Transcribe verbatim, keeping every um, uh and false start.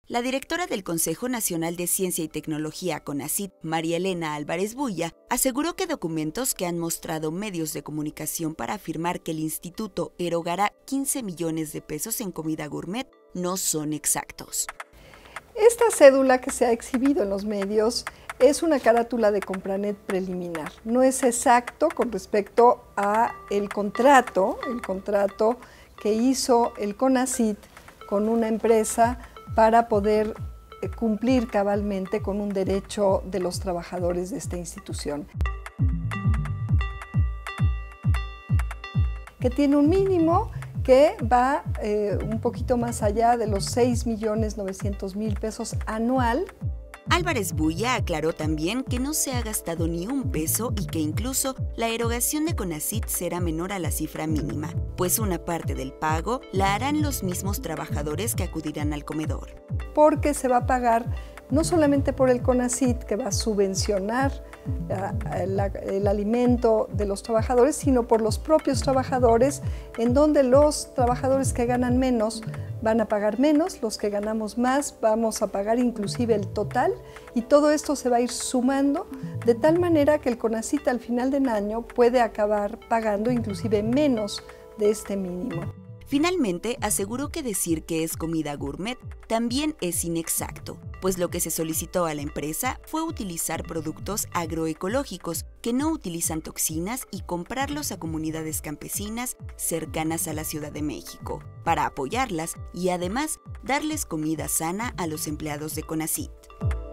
La directora del Consejo Nacional de Ciencia y Tecnología, CONACYT, María Elena Álvarez Bulla, aseguró que documentos que han mostrado medios de comunicación para afirmar que el instituto erogará quince millones de pesos en comida gourmet no son exactos. Esta cédula que se ha exhibido en los medios es una carátula de Compranet preliminar. No es exacto con respecto a el contrato, el contrato que hizo el CONACYT con una empresa para poder cumplir cabalmente con un derecho de los trabajadores de esta institución, que tiene un mínimo que va eh, un poquito más allá de los seis millones novecientos mil pesos anual. Álvarez Bulla aclaró también que no se ha gastado ni un peso y que incluso la erogación de CONACYT será menor a la cifra mínima, pues una parte del pago la harán los mismos trabajadores que acudirán al comedor. Porque se va a pagar no solamente por el CONACYT, que va a subvencionar el, el alimento de los trabajadores, sino por los propios trabajadores, en donde los trabajadores que ganan menos van a pagar menos, los que ganamos más vamos a pagar inclusive el total, y todo esto se va a ir sumando de tal manera que el CONACYT al final del año puede acabar pagando inclusive menos de este mínimo. Finalmente, aseguró que decir que es comida gourmet también es inexacto, pues lo que se solicitó a la empresa fue utilizar productos agroecológicos que no utilizan toxinas y comprarlos a comunidades campesinas cercanas a la Ciudad de México, para apoyarlas y además darles comida sana a los empleados de CONACYT.